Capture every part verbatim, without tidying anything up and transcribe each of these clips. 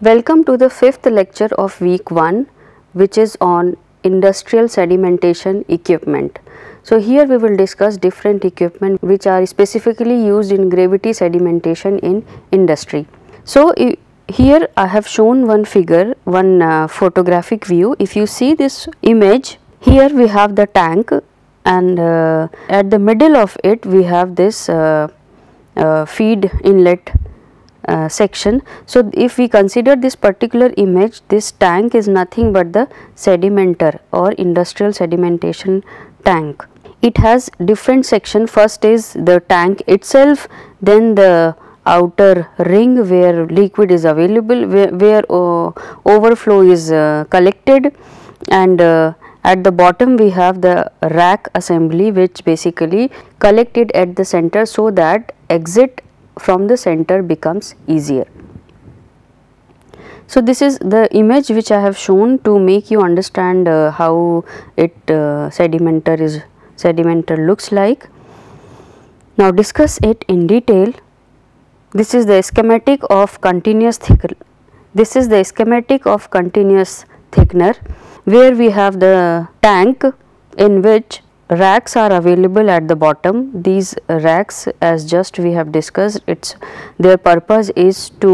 Welcome to the fifth lecture of week one, which is on industrial sedimentation equipment. So here we will discuss different equipment which are specifically used in gravity sedimentation in industry. So here I have shown one figure, one uh, photographic view. If you see this image, here we have the tank, and uh, at the middle of it we have this uh, uh, feed inlet Uh, section. So if we consider this particular image, this tank is nothing but the sedimenter or industrial sedimentation tank. It has different section. First is the tank itself, then the outer ring where liquid is available, where, where uh, overflow is uh, collected, and uh, at the bottom we have the rack assembly, which basically collect it at the center so that exit from the center becomes easier. So this is the image which I have shown to make you understand uh, how it uh, sedimenter is sedimenter looks like. Now discuss it in detail. This is the schematic of continuous thicker. This is the schematic of continuous thickener, where we have the tank in which racks are available at the bottom. These racks, as just we have discussed, its their purpose is to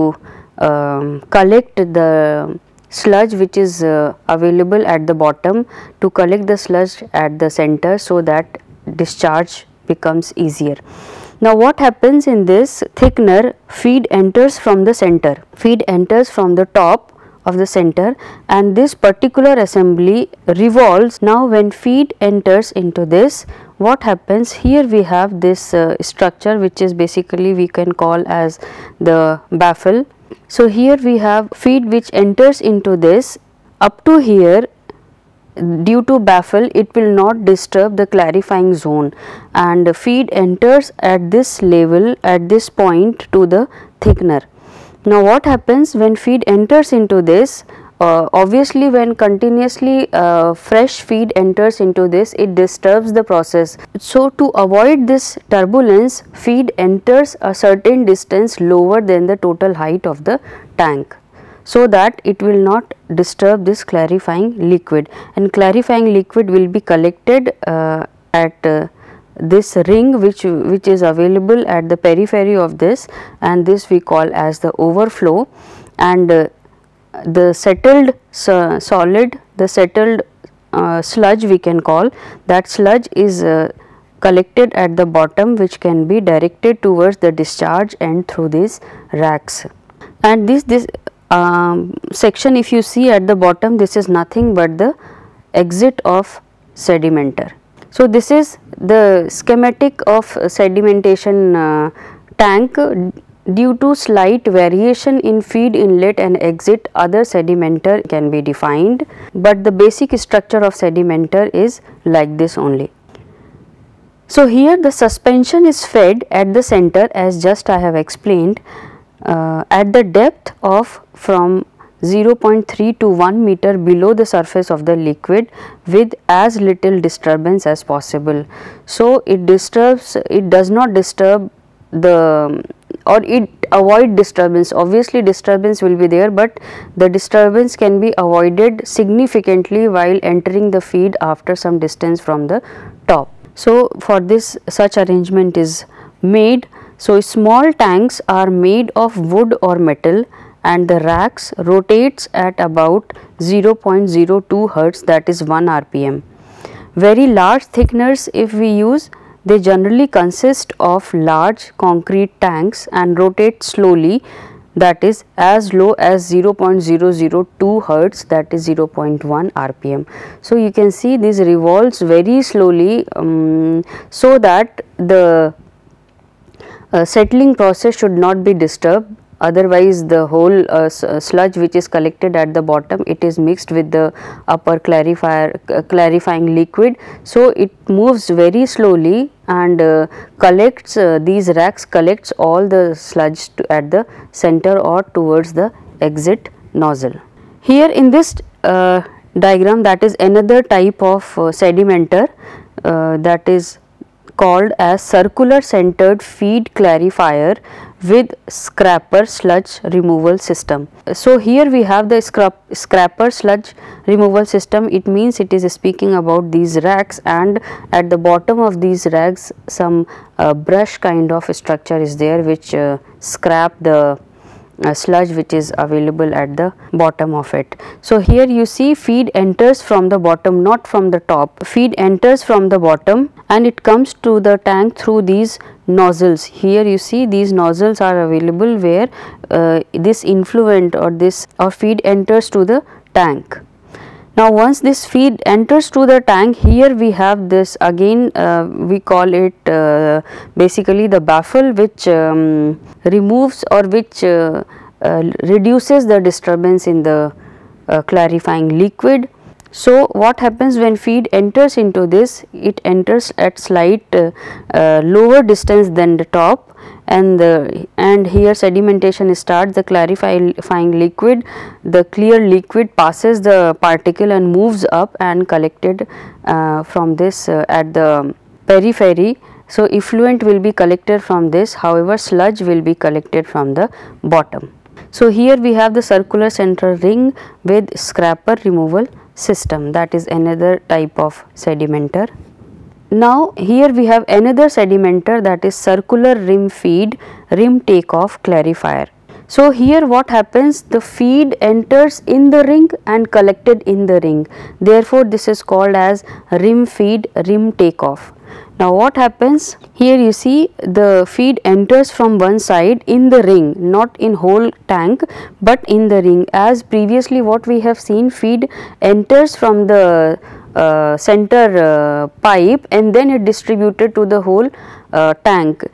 um, collect the sludge which is uh, available at the bottom, to collect the sludge at the center so that discharge becomes easier. Now what happens in this thickener? Feed enters from the center, feed enters from the top of the center, and this particular assembly revolves. Now when feed enters into this, what happens? Here we have this uh, structure which is basically we can call as the baffle. So here we have feed which enters into this. Up to here, due to baffle, it will not disturb the clarifying zone, and feed enters at this level, at this point, to the thickener. Now what happens when feed enters into this? Uh, obviously when continuously uh, fresh feed enters into this, it disturbs the process. So to avoid this turbulence, feed enters a certain distance lower than the total height of the tank, so that it will not disturb this clarifying liquid, and clarifying liquid will be collected uh, at uh, this ring which which is available at the periphery of this, and this we call as the overflow, and uh, the settled uh, solid, the settled uh, sludge we can call, that sludge is uh, collected at the bottom, which can be directed towards the discharge and through these racks. And this this um, section, if you see at the bottom, this is nothing but the exit of sedimenter. So this is the schematic of sedimentation uh, tank. Due to slight variation in feed inlet and exit, other sedimenter can be defined, but the basic structure of sedimenter is like this only. So here the suspension is fed at the center, as just I have explained, uh, at the depth of from zero point three to one meter below the surface of the liquid, with as little disturbance as possible. So it disturbs, it does not disturb the, or it avoid disturbance. Obviously disturbance will be there, but the disturbance can be avoided significantly while entering the feed after some distance from the top. So for this, such arrangement is made. So small tanks are made of wood or metal, and the racks rotates at about zero point zero two hertz, that is one R P M. Very large thickeners if we use, they generally consist of large concrete tanks and rotate slowly, that is as low as zero point zero zero two hertz, that is zero point one R P M. So you can see this revolves very slowly, um, so that the uh, settling process should not be disturbed. Otherwise the whole uh, sludge which is collected at the bottom, it is mixed with the upper clarifier uh, clarifying liquid. So it moves very slowly and uh, collects uh, these racks collects all the sludge to, at the center or towards the exit nozzle. Here in this uh, diagram, that is another type of uh, sedimenter, uh, that is called as circular centered feed clarifier with scraper sludge removal system. So here we have the scrap, scraper sludge removal system. It means it is speaking about these racks, and at the bottom of these racks some uh, brush kind of structure is there which uh, scrap the uh, sludge which is available at the bottom of it. So here you see feed enters from the bottom, not from the top. Feed enters from the bottom and it comes to the tank through these nozzles. Here you see these nozzles are available where uh, this influent or this or feed enters to the tank. Now once this feed enters to the tank, here we have this again uh, we call it uh, basically the baffle, which um, removes or which uh, uh, reduces the disturbance in the uh, clarifying liquid. So what happens when feed enters into this, it enters at slight uh, uh, lower distance than the top, and the and here sedimentation starts. The clarifying liquid, the clear liquid passes the particle and moves up and collected uh, from this uh, at the periphery. So effluent will be collected from this, however sludge will be collected from the bottom. So here we have the circular central ring with scraper removal system, that is another type of sedimenter. Now here we have another sedimenter, that is circular rim feed rim takeoff clarifier. So here what happens, the feed enters in the ring and collected in the ring, therefore this is called as rim feed rim takeoff. Now what happens, here you see the feed enters from one side in the ring, not in whole tank but in the ring. As previously what we have seen, feed enters from the uh, center uh, pipe and then it distributed to the whole uh, tank.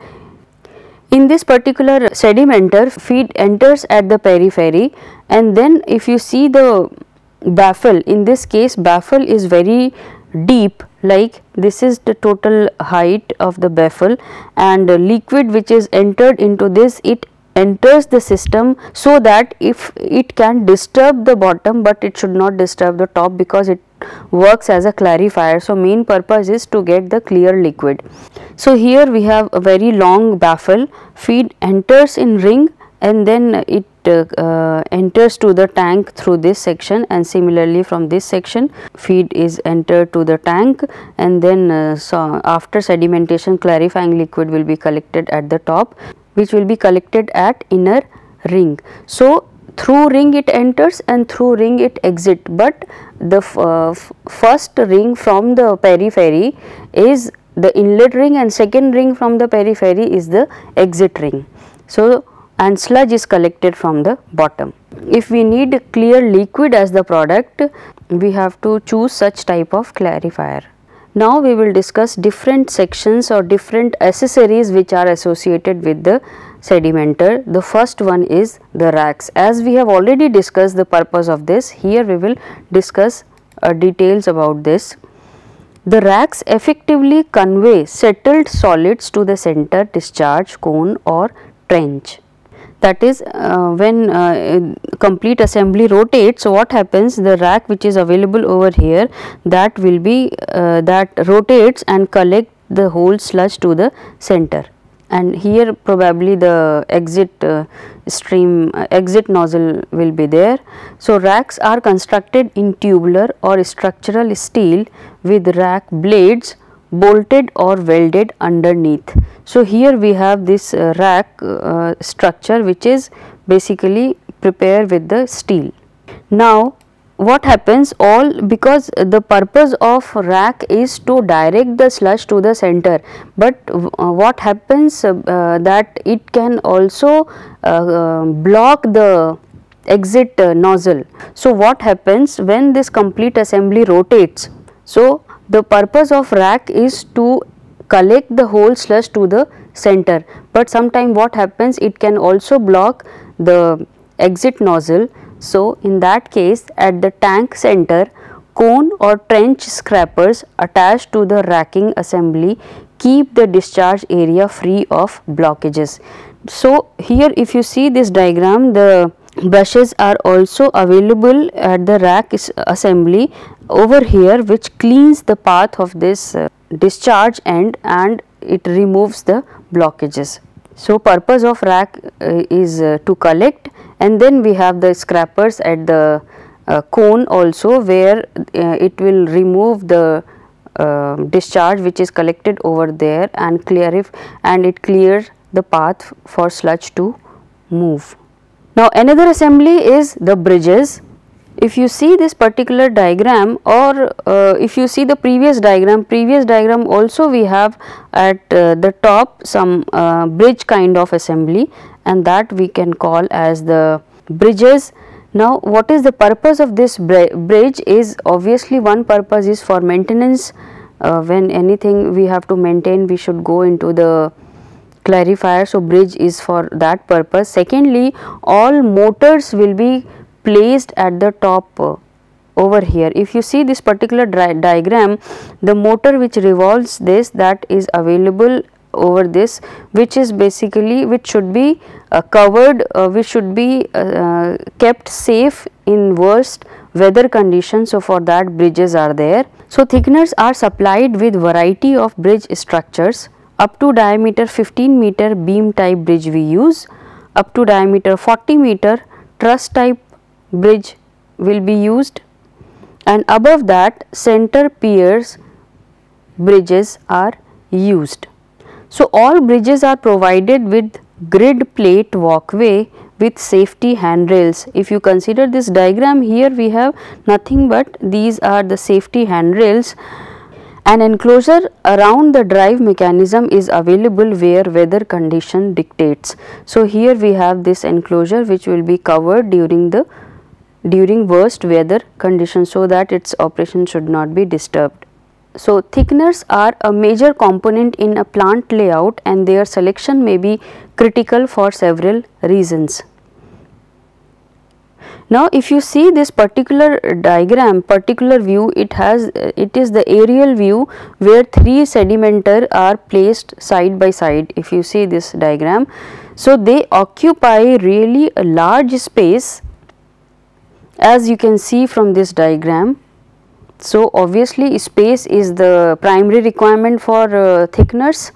In this particular sedimenter, feed enters at the periphery, and then if you see the baffle, in this case baffle is very deep, like this is the total height of the baffle, and the liquid which is entered into this, it enters the system so that if it can disturb the bottom but it should not disturb the top, because it works as a clarifier. So main purpose is to get the clear liquid. So here we have a very long baffle, feed enters in ring and then it uh, uh, enters to the tank through this section, and similarly from this section feed is entered to the tank, and then uh, so after sedimentation clarifying liquid will be collected at the top, which will be collected at inner ring. So through ring it enters and through ring it exit, but the uh, first ring from the periphery is the inlet ring and second ring from the periphery is the exit ring. So and sludge is collected from the bottom. If we need clear liquid as the product, we have to choose such type of clarifier. Now we will discuss different sections or different accessories which are associated with the sedimenter. The first one is the racks. As we have already discussed the purpose of this, here we will discuss uh, details about this. The racks effectively convey settled solids to the center discharge cone or trench. That is uh, when uh, complete assembly rotates, so what happens, the rack which is available over here, that will be uh, that rotates and collect the whole sludge to the center, and here probably the exit uh, stream uh, exit nozzle will be there. So racks are constructed in tubular or structural steel with rack blades bolted or welded underneath. So here we have this uh, rack uh, structure which is basically prepared with the steel. Now what happens, all because the purpose of rack is to direct the sludge to the center, but uh, what happens uh, uh, that it can also uh, uh, block the exit uh, nozzle. So what happens when this complete assembly rotates, so the purpose of rack is to collect the whole sludge to the center, but sometime what happens, it can also block the exit nozzle. So in that case, at the tank center, cone or trench scrapers attached to the racking assembly keep the discharge area free of blockages. So here if you see this diagram, the brushes are also available at the rack assembly over here, which cleans the path of this uh, discharge end and it removes the blockages. So purpose of rack uh, is uh, to collect, and then we have the scrappers at the uh, cone also, where uh, it will remove the uh, discharge which is collected over there and clear if and it clears the path for sludge to move. Now another assembly is the bridges. If you see this particular diagram, or uh, if you see the previous diagram, previous diagram also we have at uh, the top some uh, bridge kind of assembly, and that we can call as the bridges. Now what is the purpose of this bridge is, obviously one purpose is for maintenance. Uh, when anything we have to maintain, we should go into the clarifier, so bridge is for that purpose. Secondly, all motors will be placed at the top uh, over here. If you see this particular diagram, the motor which revolves this, that is available over this, which is basically which should be uh, covered, uh, which should be uh, kept safe in worst weather conditions. So for that bridges are there. So thickeners are supplied with variety of bridge structures. Up to diameter fifteen meter beam type bridge we use, up to diameter forty meter truss type bridge will be used, and above that center piers bridges are used. So all bridges are provided with grid plate walkway with safety handrails. If you consider this diagram, here we have nothing but these are the safety handrails. An enclosure around the drive mechanism is available where weather condition dictates. So here we have this enclosure which will be covered during the during worst weather conditions, so that its operation should not be disturbed. So thickeners are a major component in a plant layout, and their selection may be critical for several reasons. Now if you see this particular diagram, particular view, it has uh, it is the aerial view where three sedimenter are placed side by side. If you see this diagram, so they occupy really a large space, as you can see from this diagram. So obviously space is the primary requirement for uh, thickeners.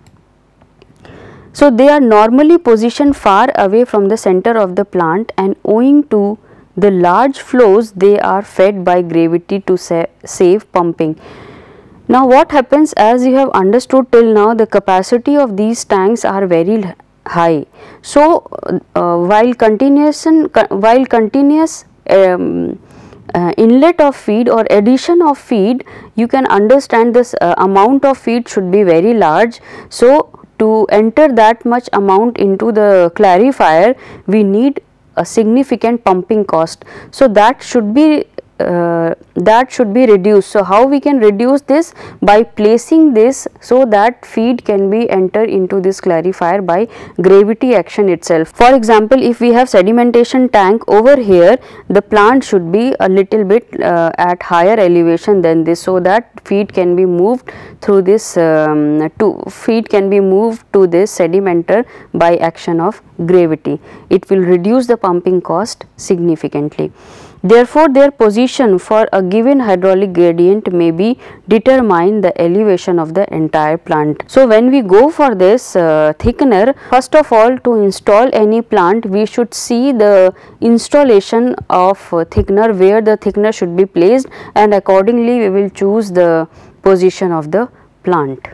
So they are normally positioned far away from the center of the plant, and owing to the large flows they are fed by gravity to sa save pumping. Now what happens, as you have understood till now, the capacity of these tanks are very high. So uh, while continuous while continuous um, uh, inlet of feed or addition of feed, you can understand this uh, amount of feed should be very large. So to enter that much amount into the clarifier, we need a significant pumping cost. So that should be uh, that should be reduced. So how we can reduce this? By placing this so that feed can be entered into this clarifier by gravity action itself. For example, if we have sedimentation tank over here, the plant should be a little bit uh, at higher elevation than this, so that feed can be moved through this um, to feed can be moved to this sedimenter by action of gravity. It will reduce the pumping cost significantly. Therefore, their position for a given hydraulic gradient may be determine the elevation of the entire plant. So when we go for this uh, thickener, first of all, to install any plant, we should see the installation of uh, thickener, where the thickener should be placed, and accordingly we will choose the position of the plant.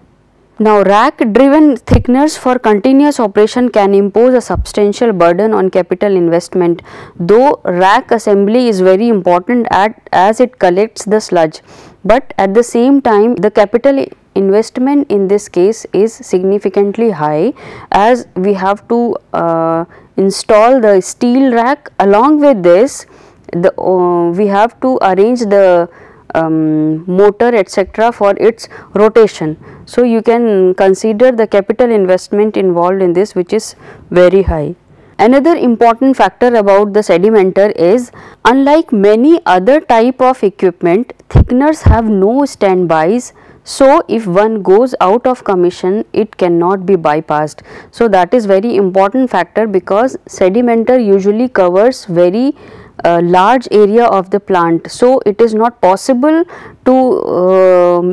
Now rack driven thickeners for continuous operation can impose a substantial burden on capital investment, though rack assembly is very important at, as it collects the sludge, but at the same time the capital investment in this case is significantly high, as we have to uh, install the steel rack. Along with this, the uh, we have to arrange the Um, motor etc. for its rotation. So you can consider the capital investment involved in this, which is very high. Another important factor about the sedimenter is, unlike many other type of equipment, thickeners have no standbys. So if one goes out of commission, it cannot be bypassed. So that is very important factor, because sedimenter usually covers very a large area of the plant. So it is not possible to uh,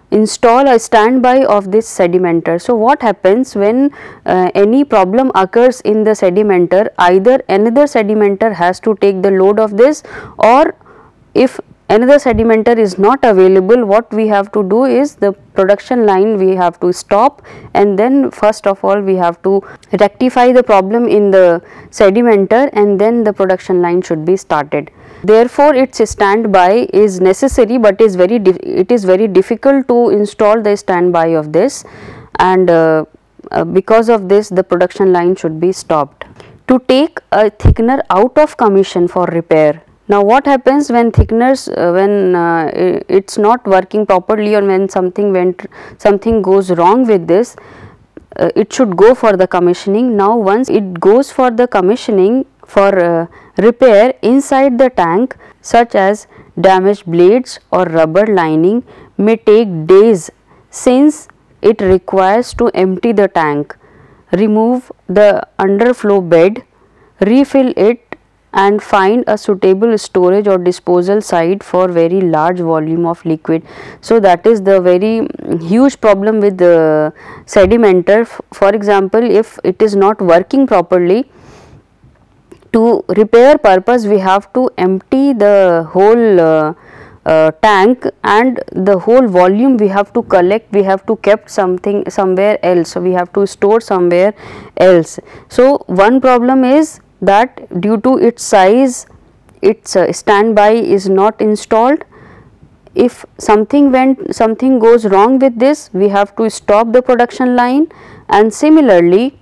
install a standby of this sedimenter. So what happens when uh, any problem occurs in the sedimenter, either another sedimenter has to take the load of this, or if another sedimenter is not available, what we have to do is the production line we have to stop, and then first of all we have to rectify the problem in the sedimenter, and then the production line should be started. Therefore, its standby is necessary, but is very it is very difficult to install the standby of this, and uh, uh, because of this the production line should be stopped. To take a thickener out of commission for repair. Now what happens when thickeners uh, when uh, it's not working properly, or when something went something goes wrong with this, uh, it should go for the commissioning. Now once it goes for the commissioning for uh, repair inside the tank, such as damaged blades or rubber lining, may take days, since it requires to empty the tank, remove the underflow bed, refill it, and find a suitable storage or disposal site for very large volume of liquid. So that is the very huge problem with the sedimenter. For example, if it is not working properly, to repair purpose we have to empty the whole uh, uh, tank, and the whole volume we have to collect, we have to kept something somewhere else, so we have to store somewhere else. So one problem is that due to its size, its uh, standby is not installed. If something went something goes wrong with this, we have to stop the production line, and similarly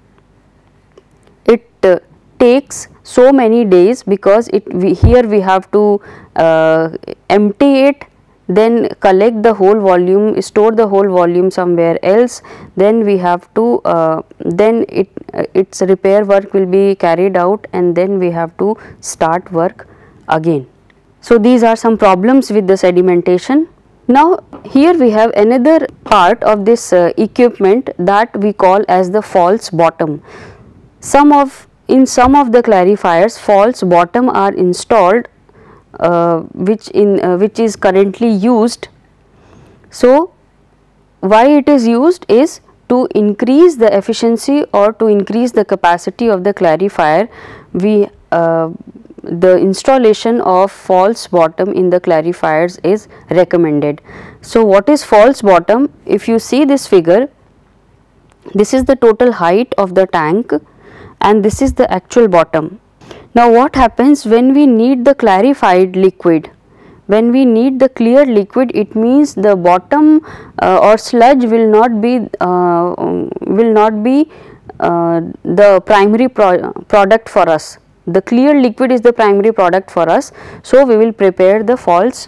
it uh, takes so many days, because it we, here we have to uh, empty it, then collect the whole volume, store the whole volume somewhere else, then we have to uh, then it uh, its repair work will be carried out, and then we have to start work again. So these are some problems with the sedimentation. Now here we have another part of this uh, equipment that we call as the false bottom. Some of in some of the clarifiers, false bottom are installed, uh, which in uh, which is currently used. So why it is used is to increase the efficiency or to increase the capacity of the clarifier. We uh, the installation of false bottom in the clarifiers is recommended. So what is false bottom? If you see this figure, this is the total height of the tank, and this is the actual bottom. Now what happens when we need the clarified liquid? When we need the clear liquid, it means the bottom uh, or sludge will not be uh, will not be uh, the primary pro product for us. The clear liquid is the primary product for us, so we will prepare the false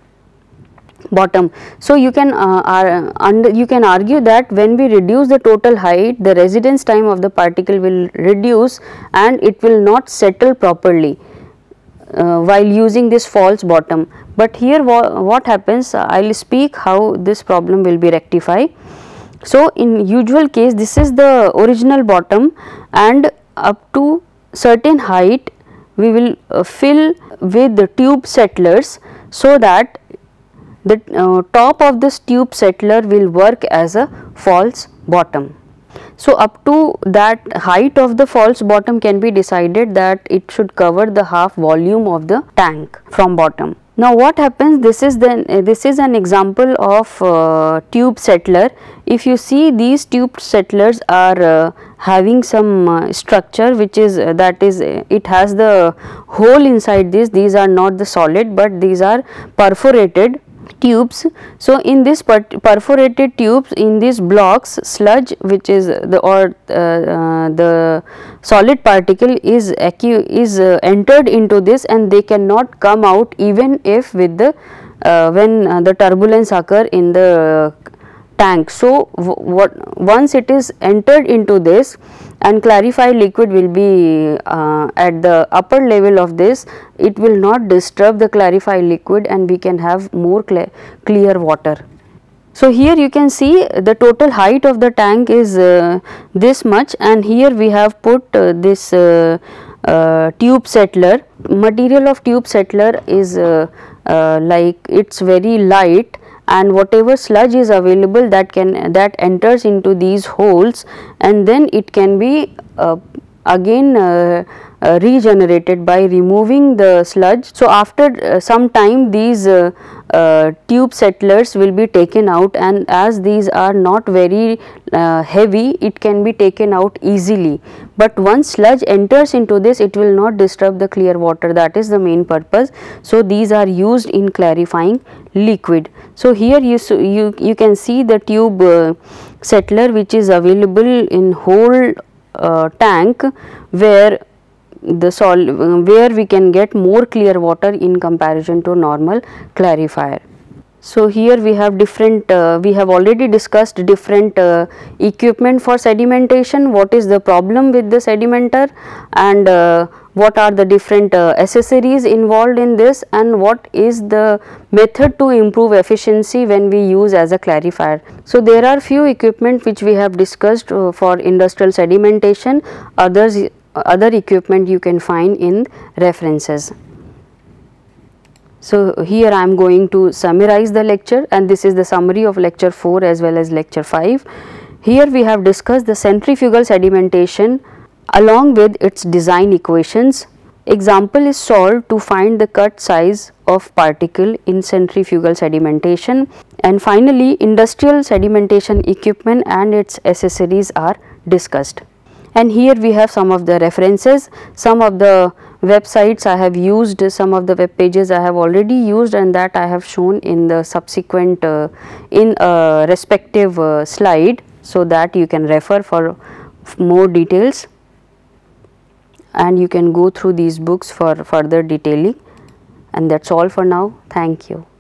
bottom. So you can uh, are, under, you can argue that when we reduce the total height, the residence time of the particle will reduce and it will not settle properly uh, while using this false bottom. But here wha what happens, I will speak how this problem will be rectified. So in usual case, this is the original bottom, and up to certain height we will uh, fill with the tube settlers, so that the uh, top of this tube settler will work as a false bottom. So up to that height of the false bottom can be decided that it should cover the half volume of the tank from bottom. Now what happens, this is then uh, this is an example of uh, tube settler. If you see, these tube settlers are uh, having some uh, structure which is uh, that is uh, it has the hole inside this. These are not the solid, but these are perforated tubes. So in this perforated tubes, in these blocks, sludge which is the or uh, uh, the solid particle is is uh, entered into this, and they cannot come out even if with the uh, when uh, the turbulence occur in the tank. So what once it is entered into this, and clarified liquid will be uh, at the upper level of this, it will not disturb the clarified liquid and we can have more clear, clear water. So here you can see the total height of the tank is uh, this much, and here we have put uh, this uh, uh, tube settler. Material of tube settler is uh, uh, like it's very light, and whatever sludge is available that can that enters into these holes, and then it can be uh, again uh, uh, regenerated by removing the sludge. So, after uh, some time these uh, uh, tube settlers will be taken out, and as these are not very uh, heavy, it can be taken out easily. But once sludge enters into this, it will not disturb the clear water, that is the main purpose. So, these are used in clarifying liquid. So, here you you, you can see the tube uh, settler which is available in whole uh, tank, where the sol uh, where we can get more clear water in comparison to normal clarifier. So, here we have different uh, we have already discussed different uh, equipment for sedimentation, what is the problem with the sedimenter, and uh, what are the different uh, accessories involved in this, and what is the method to improve efficiency when we use as a clarifier. So, there are few equipment which we have discussed uh, for industrial sedimentation, others other equipment you can find in references. So, here I am going to summarize the lecture, and this is the summary of lecture four as well as lecture five. Here we have discussed the centrifugal sedimentation along with its design equations. Example is solved to find the cut size of particle in centrifugal sedimentation, and finally industrial sedimentation equipment and its accessories are discussed. And here we have some of the references, some of the websites I have used, some of the web pages I have already used, and that I have shown in the subsequent uh, in a respective uh, slide, so that you can refer for more details, and you can go through these books for further detailing. And that is all for now. Thank you.